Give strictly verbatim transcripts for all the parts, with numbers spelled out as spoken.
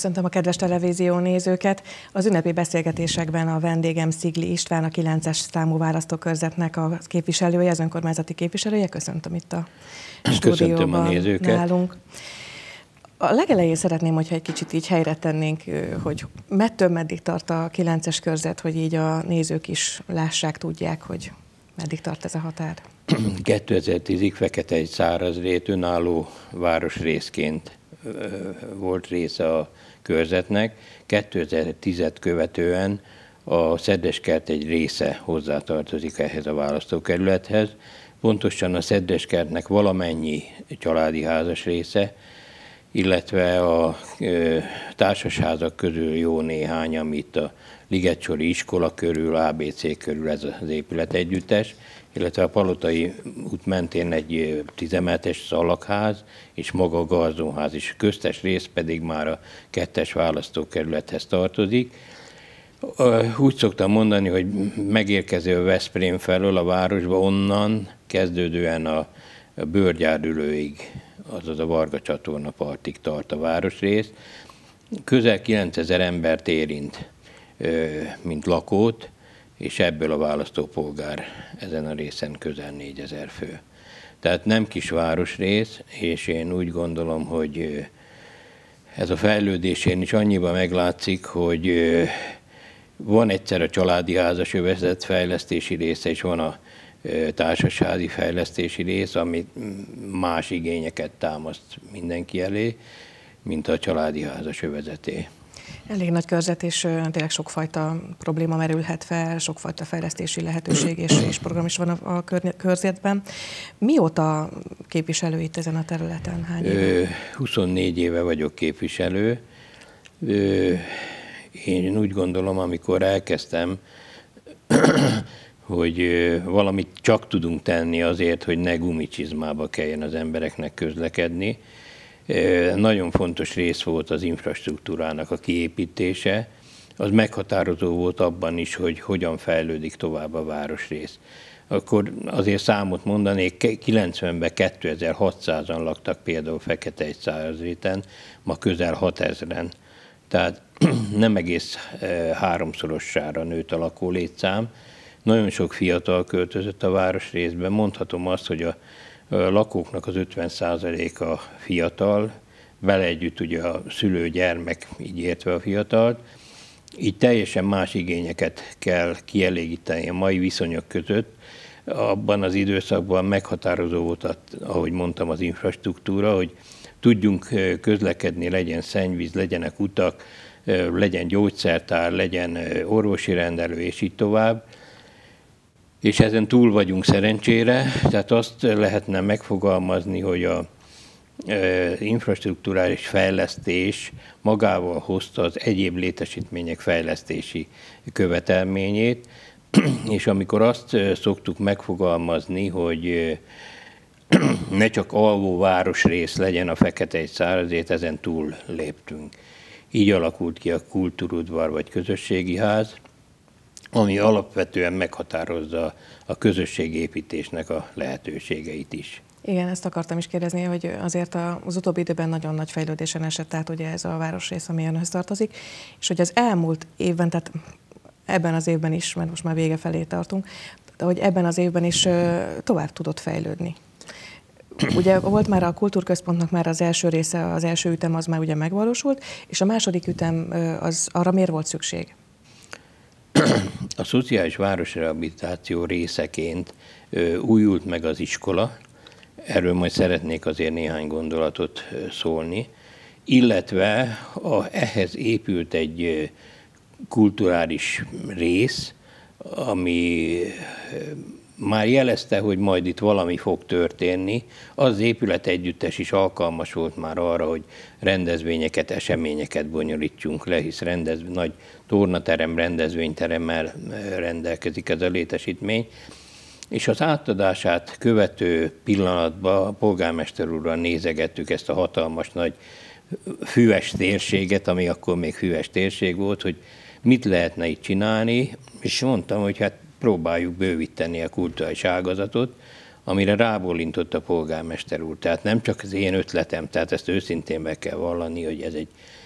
Köszöntöm a kedves televízió nézőket. Az ünnepi beszélgetésekben a vendégem Szigli István, a kilences számú választókörzetnek a képviselője, az önkormányzati képviselője. Köszöntöm itt a Köszöntöm stúdióban a nézőket. Nálunk. A legelején szeretném, hogyha egy kicsit így helyre tennénk, hogy mettől meddig tart a kilences körzet, hogy így a nézők is lássák, tudják, hogy meddig tart ez a határ. kétezer-tízig Fekete egy szárazrét önálló városrészként volt része a körzetnek. kétezer-tízet követően a Szedreskert egy része hozzátartozik ehhez a választókerülethez. Pontosan a Szedreskertnek valamennyi családi házas része, illetve a ö, társasházak közül jó néhány, amit a Ligetsori iskola körül, á bé cé körül ez az épület együttes, illetve a Palotai út mentén egy tízemeletes szalagház, és maga a garzonház is. A köztes rész pedig már a kettes választókerülethez tartozik. Úgy szoktam mondani, hogy megérkező a Veszprém felől a városba, onnan kezdődően a Bőrgyárdülőig, azaz a Varga csatorna partig tart a városrész. Közel kilencezer embert érint, mint lakót, és ebből a választópolgár ezen a részen közel négyezer fő. Tehát nem kis városrész, és én úgy gondolom, hogy ez a fejlődésén is annyiban meglátszik, hogy van egyszer a családi házas övezet fejlesztési része, és van a társasházi fejlesztési rész, ami más igényeket támaszt mindenki elé, mint a családi házas övezeté. Elég nagy körzet, és tényleg sokfajta probléma merülhet fel, sokfajta fejlesztési lehetőség és, és program is van a, a körzetben. Mióta képviselő itt ezen a területen? Hány éve? huszonnégy éve vagyok képviselő. Én úgy gondolom, amikor elkezdtem, hogy valamit csak tudunk tenni azért, hogy ne gumicsizmába kelljen az embereknek közlekedni. Nagyon fontos rész volt az infrastruktúrának a kiépítése. Az meghatározó volt abban is, hogy hogyan fejlődik tovább a városrész. Akkor azért számot mondanék, kilencvenben kétezer-hatszázan laktak például Fekete egy szárazréten, ma közel hatezren. Tehát nem egész háromszorossára nőtt a lakólétszám. Nagyon sok fiatal költözött a városrészbe. Mondhatom azt, hogy a lakóknak az ötven százaléka fiatal, vele együtt ugye a szülő, gyermek, így értve a fiatalt. Így teljesen más igényeket kell kielégíteni a mai viszonyok között. Abban az időszakban meghatározó volt, ahogy mondtam, az infrastruktúra, hogy tudjunk közlekedni, legyen szennyvíz, legyenek utak, legyen gyógyszertár, legyen orvosi rendelő, és így tovább. És ezen túl vagyunk szerencsére, tehát azt lehetne megfogalmazni, hogy a infrastrukturális fejlesztés magával hozta az egyéb létesítmények fejlesztési követelményét, és amikor azt szoktuk megfogalmazni, hogy ne csak alvó városrész legyen a Fekete egy szárazrét, ezen túl léptünk. Így alakult ki a kultúrudvar vagy közösségi ház, ami alapvetően meghatározza a közösségépítésnek a lehetőségeit is. Igen, ezt akartam is kérdezni, hogy azért az utóbbi időben nagyon nagy fejlődésen esett át ugye ez a városrész, ami önhöz tartozik, és hogy az elmúlt évben, tehát ebben az évben is, mert most már vége felé tartunk, de hogy ebben az évben is tovább tudott fejlődni. Ugye volt már a kultúrközpontnak már az első része, az első ütem az már ugye megvalósult, és a második ütem, az arra miért volt szükség? A szociális városrehabilitáció részeként újult meg az iskola, erről majd szeretnék azért néhány gondolatot szólni, illetve a, ehhez épült egy kulturális rész, ami már jelezte, hogy majd itt valami fog történni. Az épület együttes is alkalmas volt már arra, hogy rendezvényeket, eseményeket bonyolítsunk le, hisz rendez, nagy tornaterem, rendezvényteremmel rendelkezik ez a létesítmény. És az átadását követő pillanatban a polgármester úrral nézegettük ezt a hatalmas nagy füves térséget, ami akkor még füves térség volt, hogy mit lehetne itt csinálni, és mondtam, hogy hát próbáljuk bővíteni a kulturális ágazatot, amire rábólintott a polgármester úr. Tehát nem csak az én ötletem, tehát ezt őszintén be kell vallani, hogy ez egy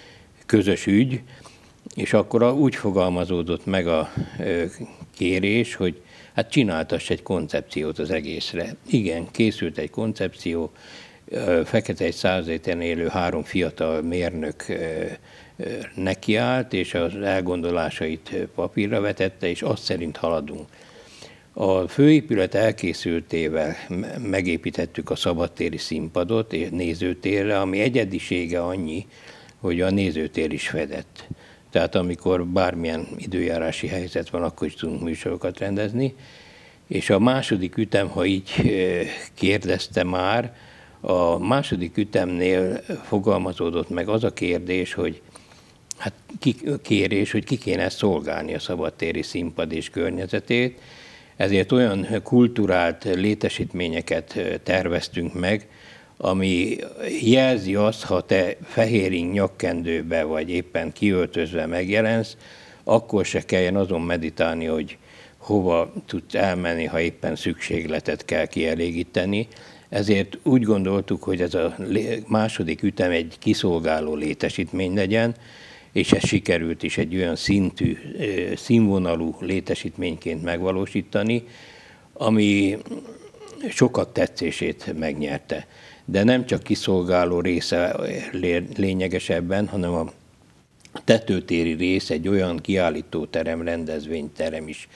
közös ügy, és akkor úgy fogalmazódott meg a kérés, hogy hát csináltass egy koncepciót az egészre. Igen, készült egy koncepció, Fekete-Századéten élő három fiatal mérnök nekiállt, és az elgondolásait papírra vetette, és azt szerint haladunk. A főépület elkészültével megépítettük a szabadtéri színpadot és nézőtérre, ami egyedisége annyi, hogy a nézőtér is fedett. Tehát amikor bármilyen időjárási helyzet van, akkor is tudunk műsorokat rendezni. És a második ütem, ha így kérdezte már, a második ütemnél fogalmazódott meg az a kérdés, hogy hát ki, kérés, hogy ki kéne szolgálni a szabadtéri színpad és környezetét. Ezért olyan kulturált létesítményeket terveztünk meg, ami jelzi azt, ha te fehéring nyakkendőbe vagy éppen kiöltözve megjelensz, akkor se kelljen azon meditálni, hogy hova tudsz elmenni, ha éppen szükségletet kell kielégíteni. Ezért úgy gondoltuk, hogy ez a második ütem egy kiszolgáló létesítmény legyen, és ez sikerült is egy olyan szintű, színvonalú létesítményként megvalósítani, ami sokak tetszését megnyerte. De nem csak kiszolgáló része lényegesebben, hanem a tetőtéri rész egy olyan kiállítóterem, rendezvényterem is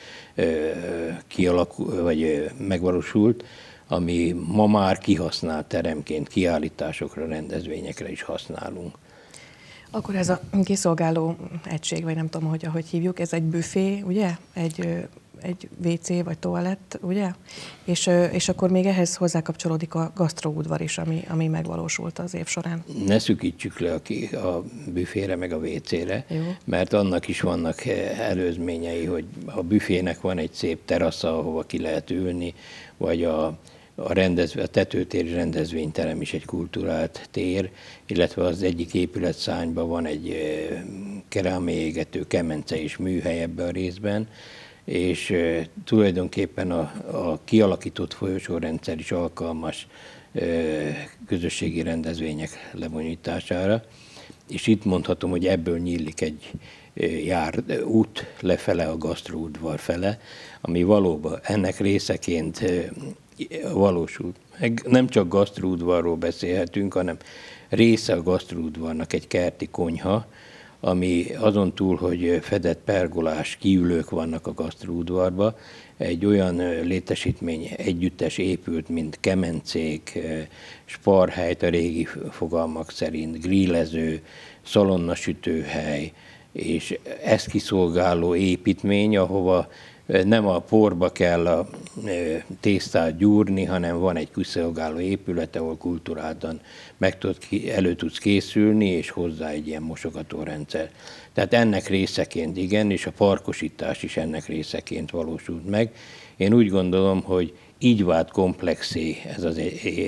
kialakul, vagy megvalósult, ami ma már kihasznált teremként kiállításokra, rendezvényekre is használunk. Akkor ez a kiszolgáló egység, vagy nem tudom, hogy ahogy hívjuk, ez egy büfé, ugye? Egy, egy vé cé vagy toalett, ugye? És, és akkor még ehhez hozzákapcsolódik a gasztroudvar is, ami, ami megvalósult az év során. Ne szükítsük le a, a büfére meg a vé cére, Jó. mert annak is vannak előzményei, hogy a büfének van egy szép terasza, ahova ki lehet ülni, vagy a A, rendezve, a tetőtéri rendezvényterem is egy kulturált tér, illetve az egyik épületszárnyban van egy kerámiaégető, kemence és műhely ebben a részben, és e, tulajdonképpen a, a kialakított folyosórendszer is alkalmas e, közösségi rendezvények lebonyítására, és itt mondhatom, hogy ebből nyílik egy jár út lefele a gasztroudvar fele, ami valóban ennek részeként valósult. Nem csak gasztroudvarról beszélhetünk, hanem része a gasztroudvarnak egy kerti konyha, ami azon túl, hogy fedett pergolás kiülők vannak a gasztroudvarba, egy olyan létesítmény együttes épült, mint kemencék, sparhelyt a régi fogalmak szerint, grillező, szalonnasütőhely, és ezt kiszolgáló építmény, ahova nem a porba kell a tésztát gyúrni, hanem van egy kiszolgáló épület, ahol kulturáltan meg tud, elő tudsz készülni, és hozzá egy ilyen mosogatórendszer. Tehát ennek részeként igen, és a parkosítás is ennek részeként valósult meg. Én úgy gondolom, hogy így vált komplexé ez az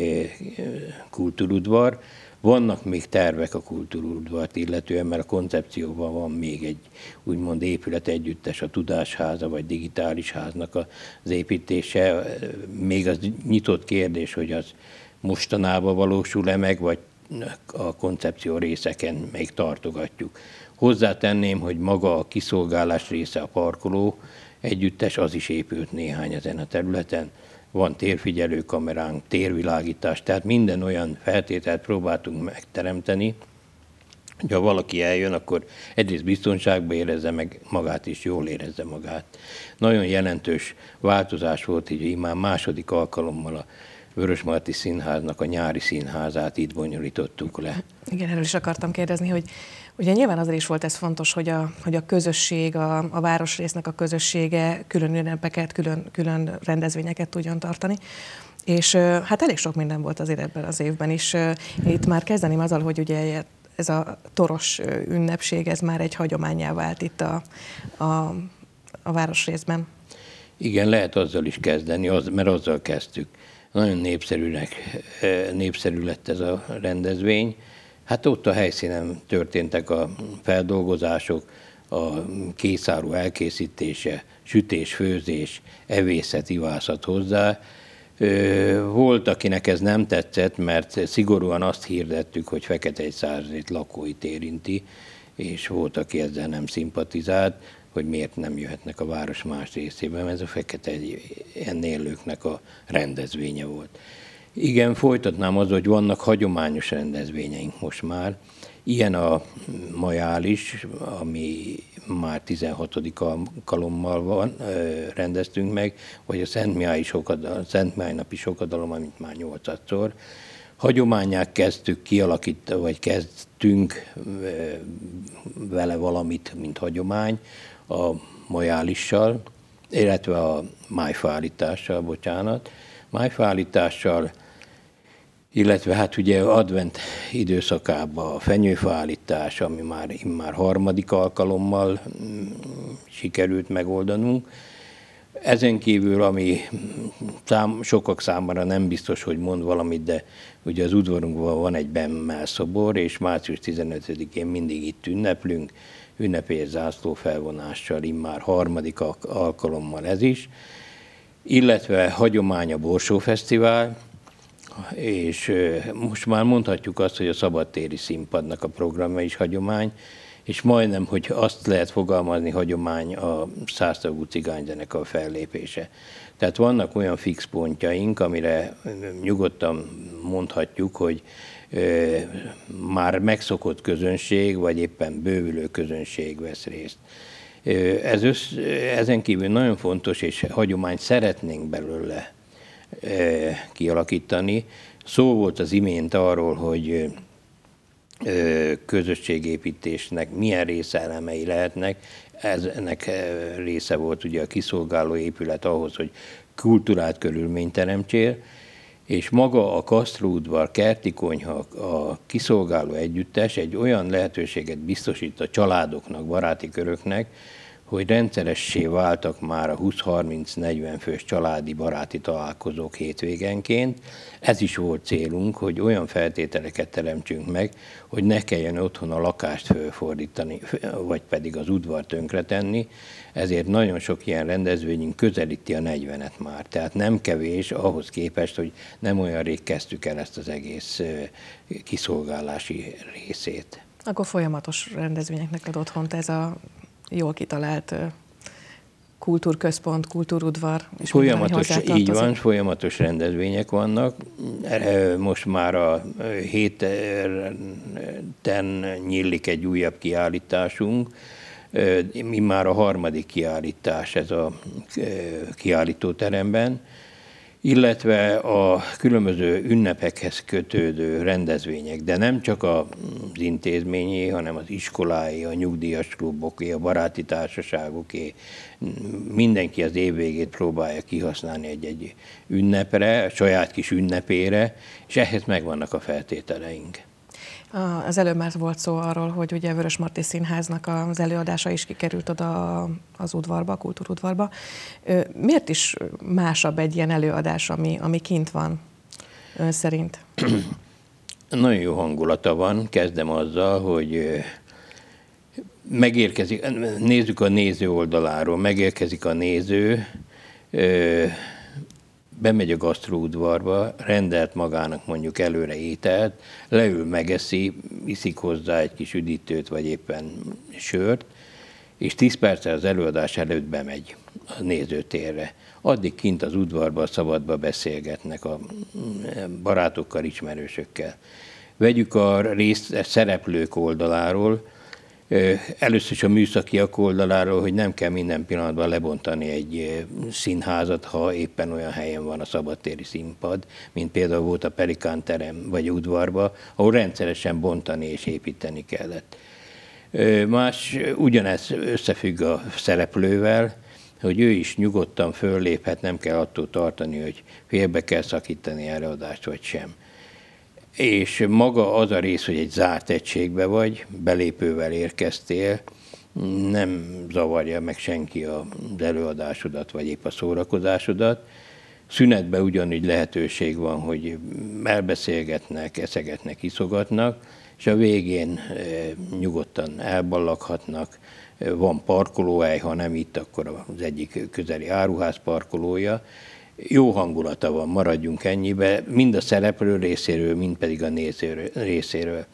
kultúrudvar. Vannak még tervek a kultúrudvart illetően, mert a koncepcióban van még egy úgymond épület együttes, a Tudásháza vagy Digitális Háznak az építése. Még az nyitott kérdés, hogy az mostanában valósul-e meg, vagy a koncepció részeken még tartogatjuk. Hozzátenném, hogy maga a kiszolgálás része, a parkoló együttes, az is épült néhány ezen a területen. Van térfigyelő kameránk, térvilágítás, tehát minden olyan feltételt próbáltunk megteremteni, hogy ha valaki eljön, akkor egyrészt biztonságban érezze meg magát, és jól érezze magát. Nagyon jelentős változás volt, így már második alkalommal a Vörösmarty Színháznak a nyári színházát itt bonyolítottuk le. Igen, erről is akartam kérdezni, hogy ugye nyilván azért is volt ez fontos, hogy a, hogy a közösség, a, a városrésznek a közössége külön ünnepeket, külön, külön rendezvényeket tudjon tartani. És hát elég sok minden volt azért ebben az évben is. Itt már kezdeném azzal, hogy ugye ez a toros ünnepség, ez már egy hagyománnyá vált itt a, a, a városrészben. Igen, lehet azzal is kezdeni, az, mert azzal kezdtük. Nagyon népszerűnek, népszerű lett ez a rendezvény. Hát ott a helyszínen történtek a feldolgozások, a készáru elkészítése, sütés, főzés, evészet, ivászat hozzá. Volt, akinek ez nem tetszett, mert szigorúan azt hirdettük, hogy Fekete-Századét lakóit érinti, és volt, aki ezzel nem szimpatizált, hogy miért nem jöhetnek a város más részében, ez a Fekete Enn élőknek a rendezvénye volt. Igen, folytatnám az, hogy vannak hagyományos rendezvényeink most már. Ilyen a majális, ami már tizenhatodik alkalommal van, rendeztünk meg, vagy a Szentmiályi Sokadalom, Szentmiályi napi sokadalom, amit már nyolcadszor. Hagyományát kezdtük kialakítani, vagy kezdtünk vele valamit, mint hagyomány, a majálissal, illetve a májfaállítással, bocsánat. Májfaállítással, illetve hát ugye advent időszakában a fenyőfaállítás, ami már immár harmadik alkalommal sikerült megoldanunk. Ezen kívül, ami szám, sokak számára nem biztos, hogy mond valamit, de ugye az udvarunkban van egy Bemmel szobor, és március tizenötödikén mindig itt ünneplünk, ünnepélyes zászlófelvonással, immár harmadik alkalommal ez is, illetve hagyomány a Borsófesztivál, és most már mondhatjuk azt, hogy a szabadtéri színpadnak a programja is hagyomány, és majdnem, hogy azt lehet fogalmazni, hagyomány a száztagú cigányzenekar fellépése. Tehát vannak olyan fix pontjaink, amire nyugodtan mondhatjuk, hogy ö, már megszokott közönség, vagy éppen bővülő közönség vesz részt. Ez össz, ezen kívül nagyon fontos, és hagyományt szeretnénk belőle ö, kialakítani. Szó volt az imént arról, hogy közösségépítésnek milyen részelemei lehetnek. Ez, ennek része volt ugye a kiszolgáló épület ahhoz, hogy kultúrát körülményt teremtsél, és maga a Kasztró-udvar kerti konyha, a kiszolgáló együttes egy olyan lehetőséget biztosít a családoknak, baráti köröknek, hogy rendszeressé váltak már a húsz-harminc-negyven fős családi baráti találkozók hétvégenként. Ez is volt célunk, hogy olyan feltételeket teremtsünk meg, hogy ne kelljen otthon a lakást fölfordítani, vagy pedig az udvart tönkretenni. Ezért nagyon sok ilyen rendezvényünk közelíti a negyvenet már. Tehát nem kevés ahhoz képest, hogy nem olyan rég kezdtük el ezt az egész kiszolgálási részét. Akkor folyamatos rendezvényeknek ad otthont ez a jól kitalált kultúrközpont, kultúrudvar. És folyamatos, minden, így van, folyamatos rendezvények vannak. Most már a héten nyílik egy újabb kiállításunk. Mi már a harmadik kiállítás ez a kiállítóteremben, illetve a különböző ünnepekhez kötődő rendezvények, de nem csak az intézményé, hanem az iskolái, a nyugdíjas kluboké, a baráti társaságoké. Mindenki az év végét próbálja kihasználni egy-egy ünnepre, a saját kis ünnepére, és ehhez megvannak a feltételeink. Az előbb már volt szó arról, hogy ugye Vörösmarty Színháznak az előadása is kikerült oda az udvarba, a kultúrudvarba. Miért is másabb egy ilyen előadás, ami, ami kint van ön szerint? Nagyon jó hangulata van. Kezdem azzal, hogy megérkezik, nézzük a néző oldaláról, megérkezik a néző, bemegy a gasztróudvarba, rendelt magának mondjuk előre ételt, leül, megeszi, iszik hozzá egy kis üdítőt, vagy éppen sört, és tíz perccel az előadás előtt bemegy a nézőtérre. Addig kint az udvarba, szabadba beszélgetnek a barátokkal, ismerősökkel. Vegyük a részt szereplők oldaláról, először is a műszakiak oldaláról, hogy nem kell minden pillanatban lebontani egy színházat, ha éppen olyan helyen van a szabadtéri színpad, mint például volt a Pelikán terem vagy udvarba, ahol rendszeresen bontani és építeni kellett. Más, ugyanez összefügg a szereplővel, hogy ő is nyugodtan fölléphet, nem kell attól tartani, hogy félbe kell szakítani előadást vagy sem. És maga az a rész, hogy egy zárt egységbe vagy, belépővel érkeztél, nem zavarja meg senki az előadásodat, vagy épp a szórakozásodat. Szünetben ugyanúgy lehetőség van, hogy elbeszélgetnek, eszegetnek, iszogatnak, és a végén nyugodtan elballaghatnak. Van parkolóhely, ha nem itt, akkor az egyik közeli áruház parkolója. Jó hangulata van, maradjunk ennyibe, mind a szereplő részéről, mind pedig a néző részéről.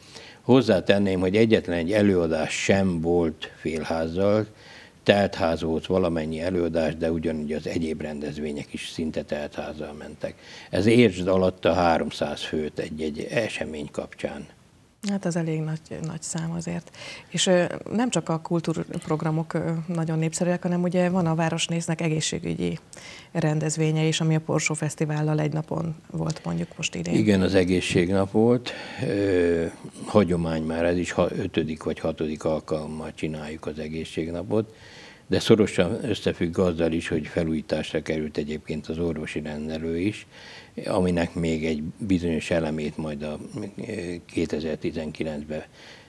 Hozzátenném, hogy egyetlen egy előadás sem volt félházzal, teltház volt valamennyi előadás, de ugyanúgy az egyéb rendezvények is szinte teltházzal mentek. Ez értsd alatta háromszáz főt egy-egy esemény kapcsán. Hát az elég nagy, nagy szám azért. És nem csak a kultúrprogramok nagyon népszerűek, hanem ugye van a Városnéznek egészségügyi rendezvénye is, ami a Porsó Fesztivállal egy napon volt mondjuk most idén. Igen, az egészségnap volt. Ö, hagyomány már, ez is ötödik vagy hatodik alkalommal csináljuk az egészségnapot, de szorosan összefügg azzal is, hogy felújításra került egyébként az orvosi rendelő is, aminek még egy bizonyos elemét majd a kétezer-tizenkilencben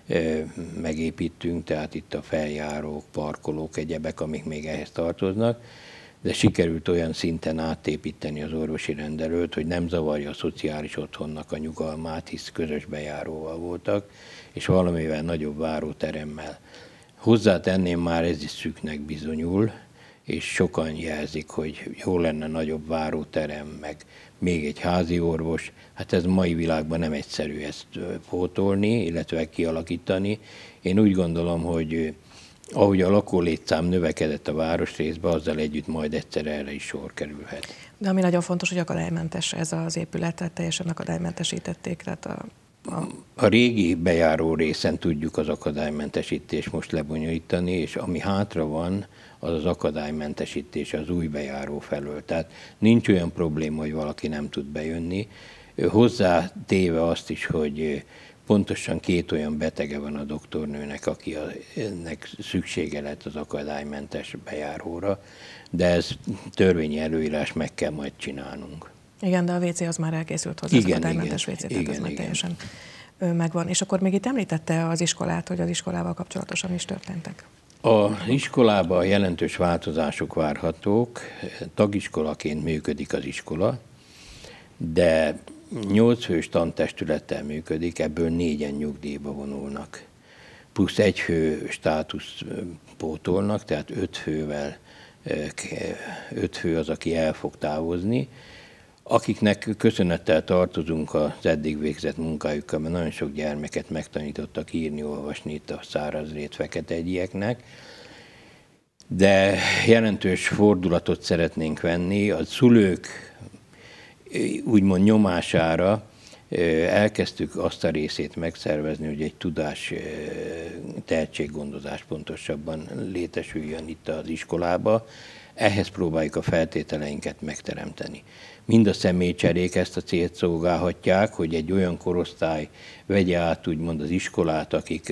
megépítünk, tehát itt a feljárók, parkolók, egyebek, amik még ehhez tartoznak, de sikerült olyan szinten átépíteni az orvosi rendelőt, hogy nem zavarja a szociális otthonnak a nyugalmát, hisz közös bejáróval voltak, és valamivel nagyobb váróteremmel. Hozzátenném, már ez is szűknek bizonyul, és sokan jelzik, hogy jó lenne nagyobb váróterem, meg még egy házi orvos. Hát ez mai világban nem egyszerű ezt pótolni, illetve kialakítani. Én úgy gondolom, hogy ahogy a lakólétszám növekedett a városrészben, azzal együtt majd egyszer erre is sor kerülhet. De ami nagyon fontos, hogy akadálymentes ez az épület, tehát teljesen akadálymentesítették. Tehát a, a... a régi bejáró részen tudjuk az akadálymentesítést most lebonyolítani, és ami hátra van, az az akadálymentesítés az új bejáró felől. Tehát nincs olyan probléma, hogy valaki nem tud bejönni. Hozzá téve azt is, hogy pontosan két olyan betege van a doktornőnek, aki a, ennek szüksége lett az akadálymentes bejáróra, de ez törvényi előírás, meg kell majd csinálnunk. Igen, de a vé cé az már elkészült hozzá, igen, az akadálymentes vé cé, tehát igen, az már teljesen megvan. És akkor még itt említette az iskolát, hogy az iskolával kapcsolatosan is történtek. Az iskolában jelentős változások várhatók. Tagiskolaként működik az iskola, de nyolc fős tantestülettel működik, ebből négyen nyugdíjba vonulnak. Plusz egy fő státusz pótolnak, tehát öt fővel, öt fő az, aki el fog távozni, akiknek köszönettel tartozunk az eddig végzett munkájukkal, mert nagyon sok gyermeket megtanítottak írni, olvasni itt a szárazrét feketehegyieknek. De jelentős fordulatot szeretnénk venni. A szülők úgymond nyomására elkezdtük azt a részét megszervezni, hogy egy tudás tehetséggondozás pontosabban létesüljön itt az iskolába. Ehhez próbáljuk a feltételeinket megteremteni. Mind a személycserék ezt a célt szolgálhatják, hogy egy olyan korosztály vegye át úgymond az iskolát, akik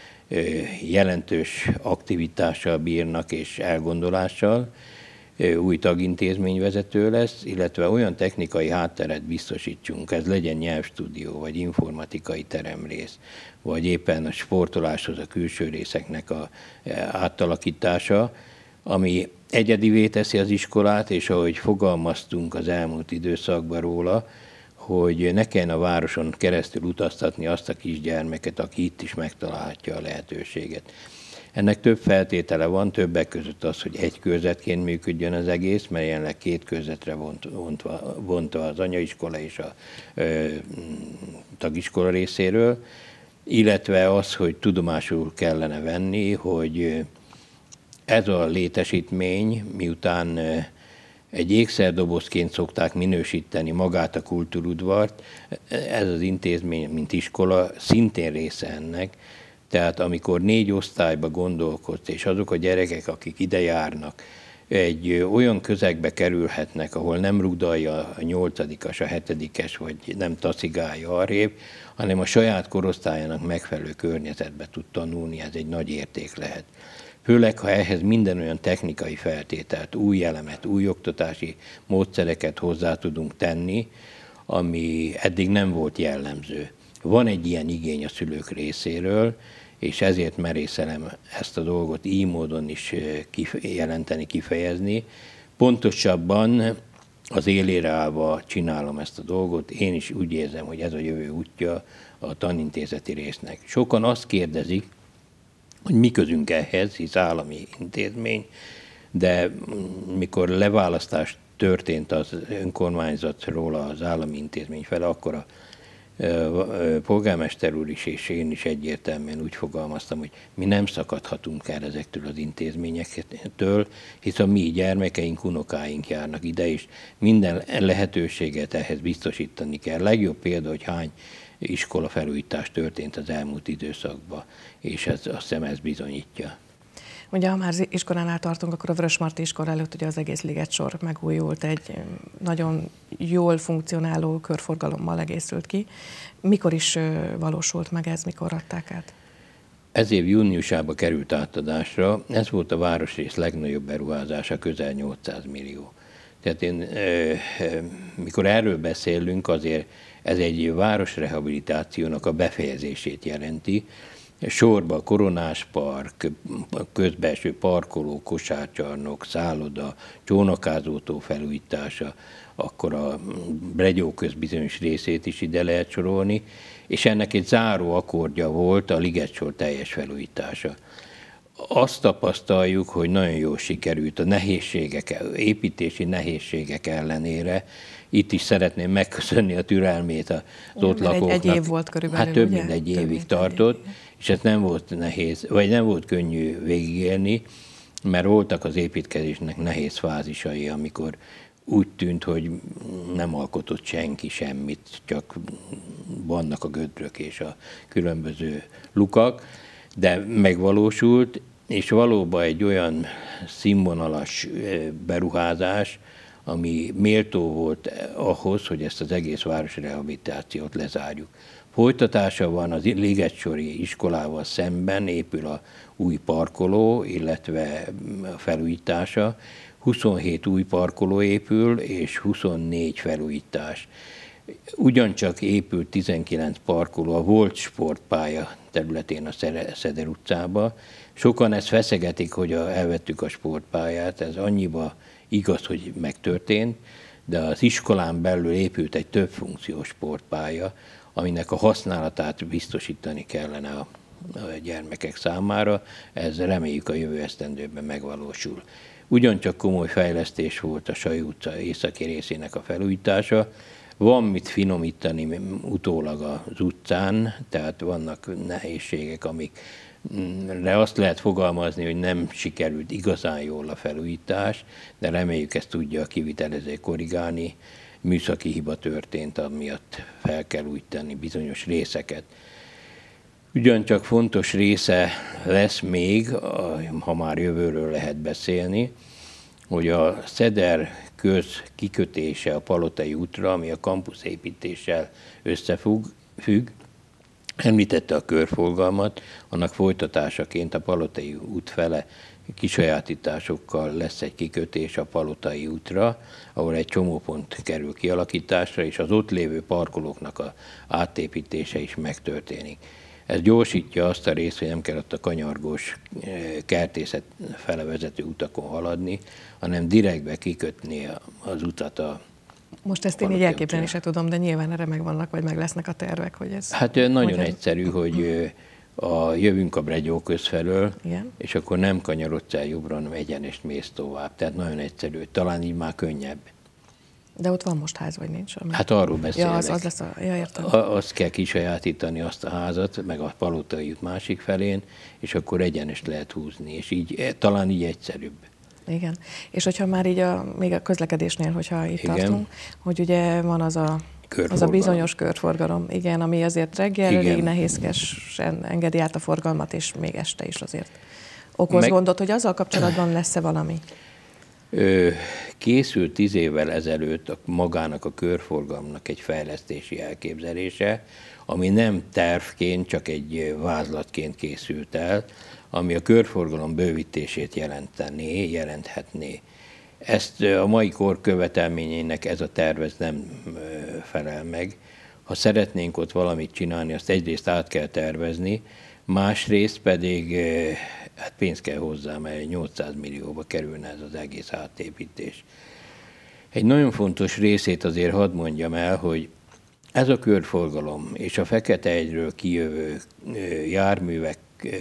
jelentős aktivitással bírnak és elgondolással, új tagintézményvezető lesz, illetve olyan technikai hátteret biztosítsunk, ez legyen nyelvstúdió, vagy informatikai teremrész, vagy éppen a sportoláshoz a külső részeknek a átalakítása, ami egyedivé teszi az iskolát, és ahogy fogalmaztunk az elmúlt időszakban róla, hogy ne kelljen a városon keresztül utaztatni azt a kisgyermeket, aki itt is megtalálhatja a lehetőséget. Ennek több feltétele van, többek között az, hogy egy körzetként működjön az egész, mert jelenleg két körzetre vontva, vontva az anyaiskola és a ö, tagiskola részéről, illetve az, hogy tudomásul kellene venni, hogy ez a létesítmény, miután egy ékszerdobozként szokták minősíteni magát a kultúrudvart, ez az intézmény, mint iskola, szintén része ennek. Tehát amikor négy osztályba gondolkodsz, és azok a gyerekek, akik ide járnak, egy olyan közegbe kerülhetnek, ahol nem rugdalja a nyolcadikas, a hetedikes, vagy nem tacigálja arrébb, hanem a saját korosztályának megfelelő környezetbe tud tanulni, ez egy nagy érték lehet. Főleg, ha ehhez minden olyan technikai feltételt, új elemet, új oktatási módszereket hozzá tudunk tenni, ami eddig nem volt jellemző. Van egy ilyen igény a szülők részéről, és ezért merészelem ezt a dolgot így módon is jelenteni, kifejezni. Pontosabban az élére állva csinálom ezt a dolgot, én is úgy érzem, hogy ez a jövő útja a tanintézeti résznek. Sokan azt kérdezik, hogy mi közünk ehhez, hisz állami intézmény, de mikor leválasztás történt az önkormányzatról az állami intézmény fele, akkor a polgármester úr is és én is egyértelműen úgy fogalmaztam, hogy mi nem szakadhatunk el ezektől az intézményektől, hiszen mi gyermekeink, unokáink járnak ide, és minden lehetőséget ehhez biztosítani kell. Legjobb példa, hogy hány iskola felújítás történt az elmúlt időszakban, és ez, azt hiszem ez bizonyítja. Ugye, ha már iskolánál tartunk, akkor a Vörösmarty iskola előtt ugye az egész ligetsor megújult, egy nagyon jól funkcionáló körforgalommal egészült ki. Mikor is valósult meg ez, mikor adták át? Ez év júniusában került átadásra, ez volt a városrész legnagyobb beruházása, közel nyolcszáz millió. Tehát én, mikor erről beszélünk, azért ez egy városrehabilitációnak a befejezését jelenti. Sorba a Koronás Park, közbelső parkoló, kosárcsarnok, szálloda, csónakázótó felújítása, akkor a Bregyóköz bizonyos részét is ide lehet sorolni, és ennek egy záró akkordja volt a ligetsor teljes felújítása. Azt tapasztaljuk, hogy nagyon jól sikerült a nehézségek, építési nehézségek ellenére. Itt is szeretném megköszönni a türelmét az ja, ott lakóknak. Egy, egy év volt körülbelül, Hát több ugye? mint egy több évig mint tartott, egy és ez nem volt nehéz, vagy nem volt könnyű végigélni, mert voltak az építkezésnek nehéz fázisai, amikor úgy tűnt, hogy nem alkotott senki semmit, csak vannak a gödrök és a különböző lukak, de megvalósult, és valóban egy olyan színvonalas beruházás, ami méltó volt ahhoz, hogy ezt az egész városi rehabilitációt lezárjuk. Folytatása van az ligetsori iskolával szemben, épül a új parkoló, illetve a felújítása. huszonhét új parkoló épül, és huszonnégy felújítás. Ugyancsak épült tizenkilenc parkoló a volt sportpálya területén a Szeder utcába. Sokan ezt feszegetik, hogy a, elvettük a sportpályát, ez annyiba igaz, hogy megtörtént, de az iskolán belül épült egy többfunkciós sportpálya, aminek a használatát biztosítani kellene a, a gyermekek számára. Ez reméljük a jövő esztendőben megvalósul. Ugyancsak komoly fejlesztés volt a Sajó utca északi részének a felújítása. Van mit finomítani utólag az utcán, tehát vannak nehézségek, amikre azt lehet fogalmazni, hogy nem sikerült igazán jól a felújítás, de reméljük ezt tudja a kivitelező korrigálni. Műszaki hiba történt, amiatt fel kell úgy tenni bizonyos részeket. Ugyancsak fontos része lesz még, ha már jövőről lehet beszélni, hogy a Szeder köz kikötése a Palotai útra, ami a kampuszépítéssel összefügg, függ, említette a körforgalmat, annak folytatásaként a Palotai út fele kisajátításokkal lesz egy kikötés a Palotai útra, ahol egy csomópont kerül kialakításra, és az ott lévő parkolóknak az átépítése is megtörténik. Ez gyorsítja azt a részt, hogy nem kell ott a kanyargós kertészet fele vezető utakon haladni, hanem direktbe kikötni az utat a Most ezt én így elképzelni sem tudom, de nyilván erre megvannak, vagy meg lesznek a tervek, hogy ez... Hát nagyon egyszerű, hogy a, jövünk a Bregyóköz felől, igen, és akkor nem kanyarodsz el jobbra, hanem egyenest mész tovább. Tehát nagyon egyszerű, talán így már könnyebb. De ott van most ház, vagy nincs? Ami... Hát arról beszélek. Ja, az, az lesz a... Ja, értem. A, azt kell kisajátítani, azt a házat, meg a Palotai út másik felén, és akkor egyenest lehet húzni, és így, talán így egyszerűbb. Igen. És hogyha már így a, még a közlekedésnél, hogyha itt igen. tartunk, hogy ugye van az a, az a bizonyos körforgalom, igen, ami azért reggel igen. elég nehézkesen engedi át a forgalmat, és még este is azért okoz Meg... gondot, hogy azzal kapcsolatban lesz-e valami? Ö, készült tíz évvel ezelőtt a, magának a körforgalomnak egy fejlesztési elképzelése, ami nem tervként, csak egy vázlatként készült el, ami a körforgalom bővítését jelentené, jelenthetné. Ezt a mai kor követelményének ez a terv ez nem felel meg. Ha szeretnénk ott valamit csinálni, azt egyrészt át kell tervezni, másrészt pedig hát pénzt kell hozzá, mert nyolcszáz millióba kerülne ez az egész átépítés. Egy nagyon fontos részét azért hadd mondjam el, hogy ez a körforgalom és a Fekete-hegyről kijövő járművek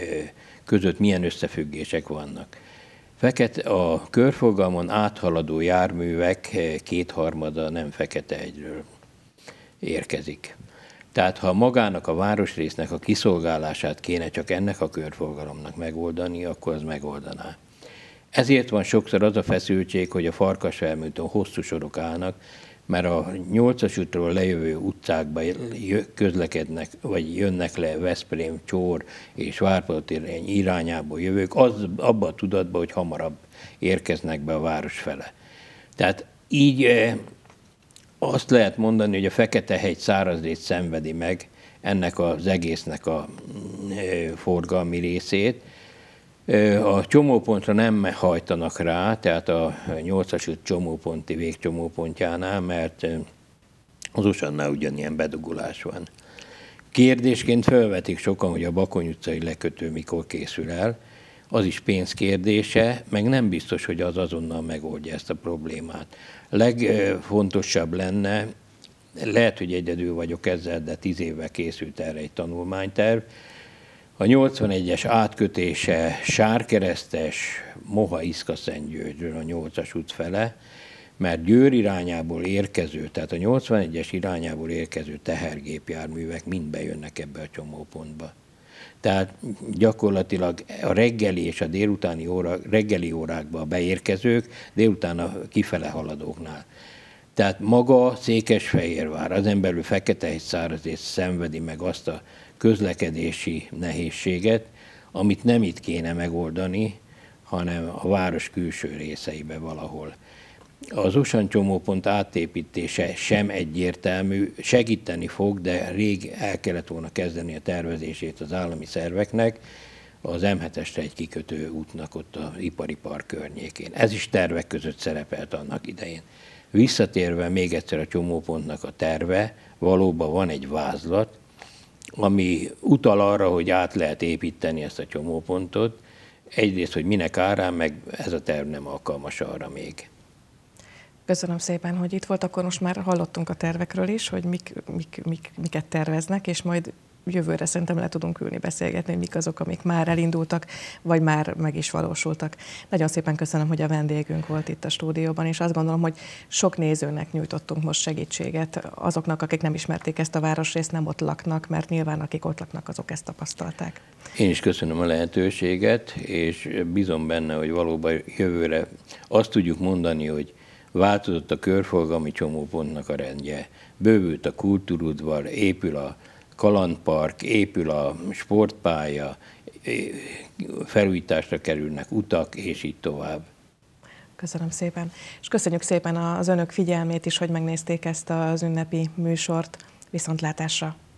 között milyen összefüggések vannak. Fekete, a körforgalmon áthaladó járművek kétharmada nem Fekete-hegyről érkezik. Tehát ha magának a városrésznek a kiszolgálását kéne csak ennek a körforgalomnak megoldani, akkor az megoldaná. Ezért van sokszor az a feszültség, hogy a Farkasfelmúton hosszú sorok állnak, mert a nyolcas útról lejövő utcákba közlekednek, vagy jönnek le Veszprém, Csór és Várpalotér irányából jövők, az abba a tudatban, hogy hamarabb érkeznek be a város fele. Tehát így azt lehet mondani, hogy a Fekete-hegy szárazrészt szenvedi meg ennek az egésznek a forgalmi részét. A csomópontra nem hajtanak rá, tehát a nyolcas út csomóponti végcsomópontjánál, mert az Osannál ugyanilyen bedugulás van. Kérdésként felvetik sokan, hogy a Bakony utcai lekötő mikor készül el. Az is pénzkérdése, meg nem biztos, hogy az azonnal megoldja ezt a problémát. Legfontosabb lenne, lehet, hogy egyedül vagyok ezzel, de tíz évvel készült erre egy tanulmányterv, a nyolcvanegyes átkötése Sárkeresztes, Moha-Iszka-Szentgyörgyről a nyolcas út fele, mert Győr irányából érkező, tehát a nyolcvanegyes irányából érkező tehergépjárművek mind bejönnek ebbe a csomópontba. Tehát gyakorlatilag a reggeli és a délutáni óra, reggeli órákban a beérkezők, délután a kifele haladóknál. Tehát maga Székesfehérvár, ezen belül Fekete-hegy szárazrészt szenvedi meg azt a közlekedési nehézséget, amit nem itt kéne megoldani, hanem a város külső részeibe valahol. Az Osan csomópont átépítése sem egyértelmű, segíteni fog, de rég el kellett volna kezdeni a tervezését az állami szerveknek, az em hetesre egy kikötő útnak ott az ipari park környékén. Ez is tervek között szerepelt annak idején. Visszatérve még egyszer a csomópontnak a terve, valóban van egy vázlat, ami utal arra, hogy át lehet építeni ezt a csomópontot. Egyrészt, hogy minek árán, meg ez a terv nem alkalmas arra még. Köszönöm szépen, hogy itt volt. Akkor most már hallottunk a tervekről is, hogy mik, mik, mik, miket terveznek, és majd jövőre szerintem le tudunk ülni, beszélgetni, hogy mik azok, amik már elindultak, vagy már meg is valósultak. Nagyon szépen köszönöm, hogy a vendégünk volt itt a stúdióban, és azt gondolom, hogy sok nézőnek nyújtottunk most segítséget, azoknak, akik nem ismerték ezt a városrészt, nem ott laknak, mert nyilván akik ott laknak, azok ezt tapasztalták. Én is köszönöm a lehetőséget, és bízom benne, hogy valóban jövőre azt tudjuk mondani, hogy változott a körforgalmi csomópontnak a rendje, bővült a kultúrudvar, épül a kalandpark, épül a sportpálya, felújításra kerülnek utak, és így tovább. Köszönöm szépen. És köszönjük szépen az önök figyelmét is, hogy megnézték ezt az ünnepi műsort. Viszontlátásra!